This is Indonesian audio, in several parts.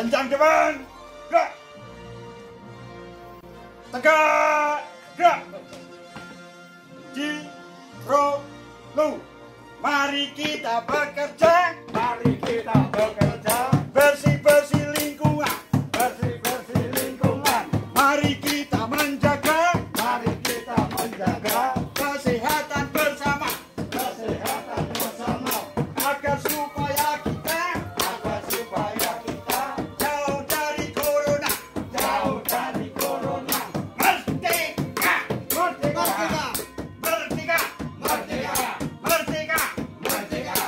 Kencang depan. Gerak. Tegak. Gerak. Lu. Mari kita bekerja. Mari kita bekerja. Bersih-bersih lingkungan. Bersih-bersih lingkungan. Mari kita menjaga. Mari kita menjaga Kesehatan bersama. kesehatan bersama. Agar supaya kita jauh dari corona. Jauh dari corona. Merdeka. Merdeka. Merdeka. Merdeka. Merdeka. Merdeka.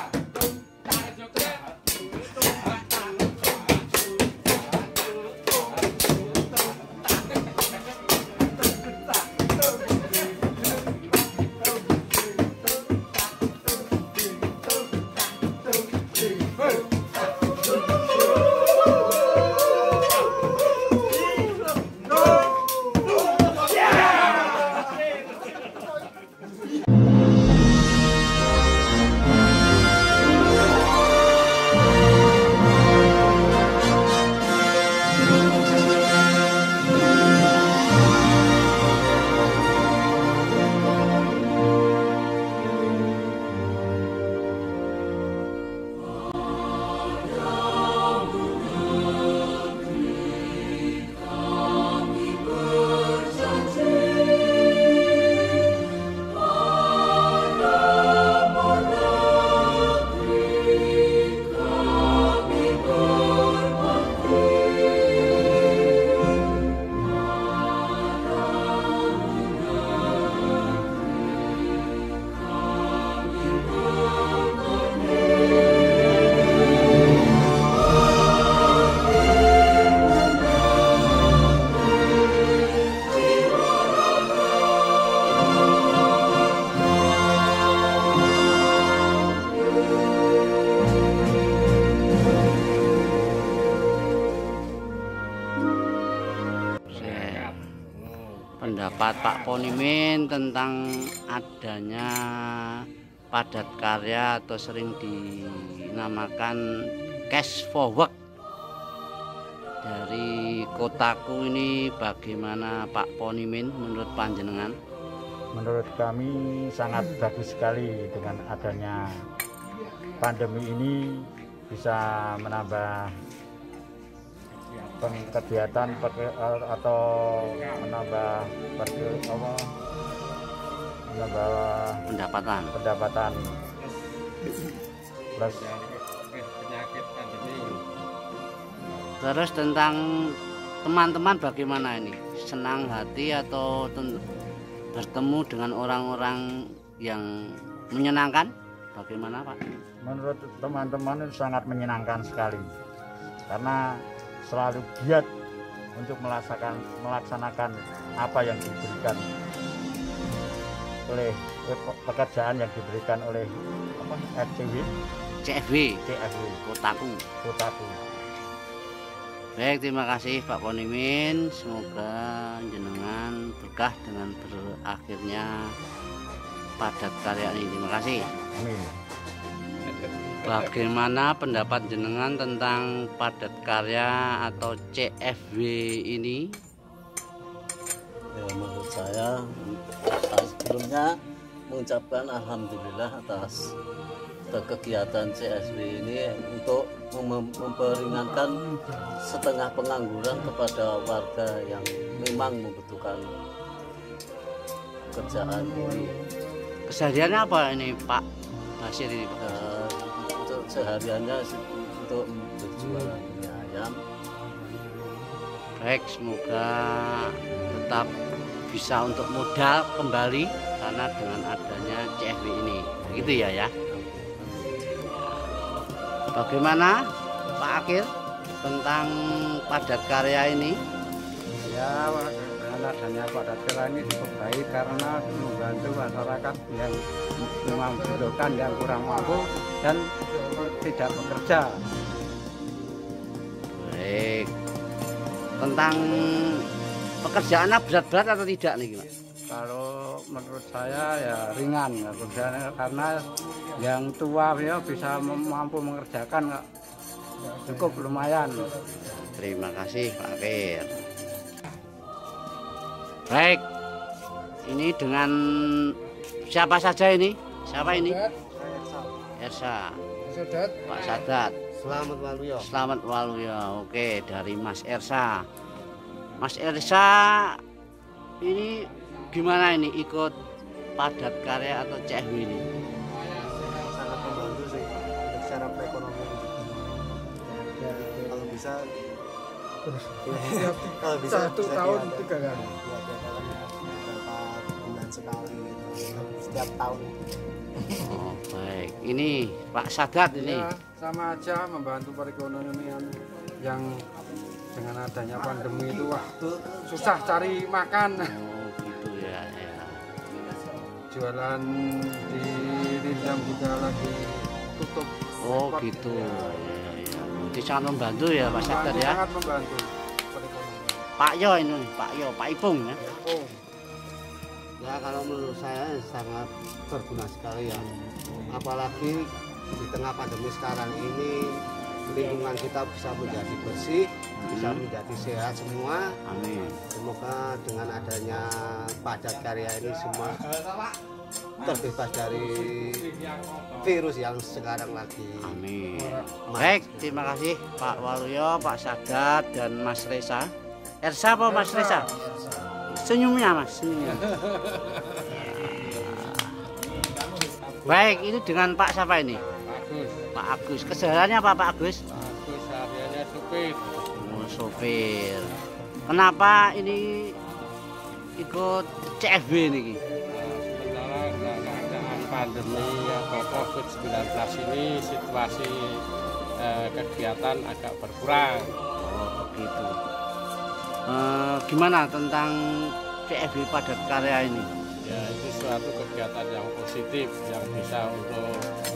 Pendapat Pak Ponimin tentang adanya padat karya atau sering dinamakan cash for work dari Kotaku ini bagaimana Pak Ponimin menurut panjenengan? Menurut kami sangat bagus sekali dengan adanya pandemi ini bisa menambah kegiatan atau menambah pendapatan plus Terus tentang teman-teman bagaimana ini? Senang hati atau bertemu dengan orang-orang yang menyenangkan? Bagaimana Pak? menurut teman-teman itu sangat menyenangkan sekali karena selalu giat untuk melaksanakan apa yang diberikan oleh pekerjaan yang diberikan oleh CFW Kotaku. Baik, terima kasih Pak Ponimin. Semoga jenengan berkah dengan berakhirnya padat karya ini. Terima kasih. Amin. Bagaimana pendapat jenengan tentang padat karya atau CFW ini? Ya, menurut saya sebelumnya mengucapkan alhamdulillah atas kegiatan CSW ini untuk memperingankan setengah pengangguran kepada warga yang memang membutuhkan pekerjaan ini. Kesehariannya apa ini Pak Basir ini? Untuk sehariannya untuk berjualan mie ayam. Baik, semoga tetap bisa untuk modal kembali karena dengan adanya CFW ini. Begitu ya. Bagaimana Pak Akil tentang padat karya ini? Ya, dengan adanya padat karya ini cukup baik karena membantu masyarakat yang membutuhkan, yang kurang mampu dan tidak bekerja. Baik. Tentang pekerjaannya berat-berat atau tidak nih Pak? Kalau menurut saya ya ringan ya, karena yang tua ya bisa mampu mengerjakan cukup lumayan. terima kasih Pak Kir. Baik, ini dengan siapa saja ini? Siapa ini? Ersa. Pak Sadat. Selamat Waluyo. Selamat Waluyo. Oke, dari Mas Ersa. Mas Ersa ini gimana ini ikut Padat Karya atau CFW ini? Sangat membantu sih untuk secara perekonomian. Kalau bisa kalau bisa Satu tahun 3 kali. beberapa bulan sekali setiap tahun. Oh, baik. Ini Pak Sadat ini. Ya, sama aja membantu perekonomian yang dengan adanya pandemi itu susah cari makan. Oh, gitu ya. Jualan di Rindam juga lagi tutup. Oh, Spot. gitu. Ya. Jadi sangat membantu ya Pak Sadat ya. Sangat membantu perekonomian. Pak Yo ini, Pak Yo, Pak Ipung ya. Oh, Ya kalau menurut saya sangat berguna sekali ya. Apalagi di tengah pandemi sekarang ini lingkungan kita bisa menjadi bersih, bisa menjadi sehat semua. Amin. Semoga dengan adanya Padat Karya ini semua terbebas dari virus yang sekarang lagi. Amin. Baik, terima kasih Pak Waluyo, Pak Sadat dan Mas Reza. Ersa apa Mas Reza? Senyumnya Mas, senyumnya. Baik, ini dengan Pak siapa ini? bagus. Pak Agus. Kesehariannya apa Pak Agus? Bagus, sehariannya supir. Oh, sopir. Kenapa ini ikut CFB ini? Sementara keadaan pandemi atau COVID-19 ini situasi kegiatan agak berkurang. Oh, begitu. Gimana tentang CFB Padat Karya ini? Ya, itu suatu kegiatan yang positif yang bisa untuk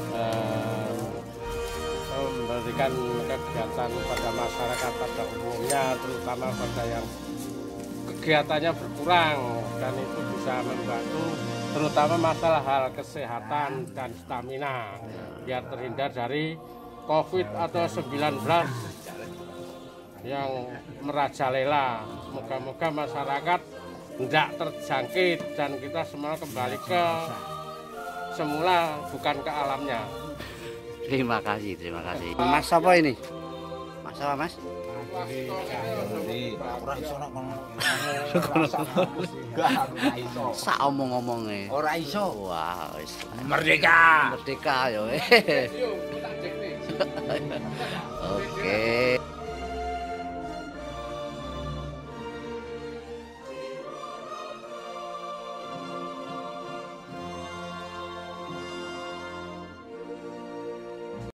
memberikan kegiatan pada masyarakat pada umumnya, terutama pada yang kegiatannya berkurang, dan itu bisa membantu terutama masalah hal kesehatan dan stamina biar terhindar dari COVID atau 19 yang merajalela. Moga-moga masyarakat tidak terjangkit dan kita semua kembali ke semula, bukan ke alamnya. Terima kasih, terima kasih. Mas apa ini? Mas apa Mas? Sak omong-omongnya. Ora iso. Wah, wis. Merdeka. Merdeka yo. Oke.